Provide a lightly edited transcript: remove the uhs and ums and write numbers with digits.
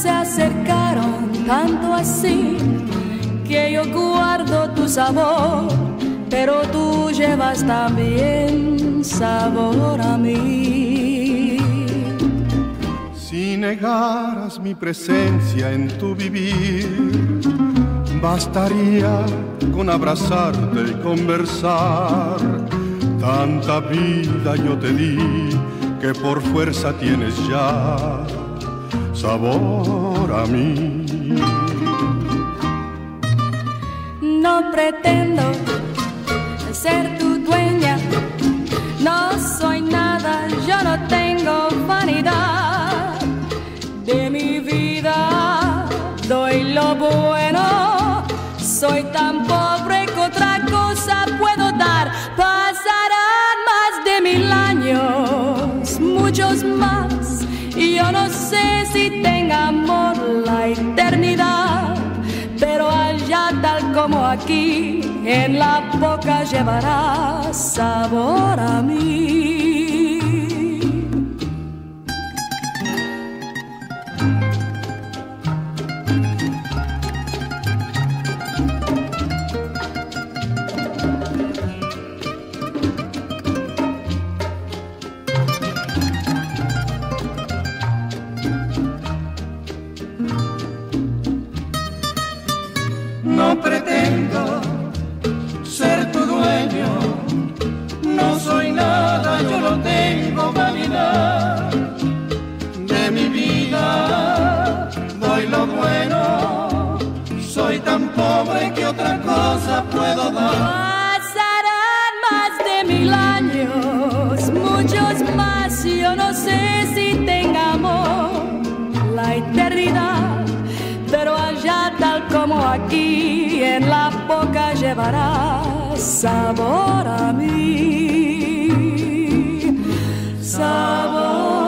se acercaron tanto así que yo guardo tu sabor, pero tú llevas también sabor a mí. Si negaras mi presencia en tu vivir, bastaría con abrazarte y conversar. Tanta vida yo te di que por fuerza tienes ya sabor a mí. No pretendo ser tu dueña, no soy nada, yo no tengo vanidad. De mi vida doy lo bueno, soy tan pobre que otra cosa puedo dar. Pasarán más de 1000 años, muchos más, y yo no sé si tenga amor la eternidad, pero allá tal como aquí, en la boca llevará sabor a mí. No pretendo ser tu dueño, no soy nada, yo no tengo vanidad. De mi vida doy lo bueno, soy tan pobre que otra cosa puedo dar. Pasarán más de 1000 años, muchos más, yo no sé si tenga amor la eternidad, pero allá tal como aquí, en la boca llevará sabor a mí, sabor.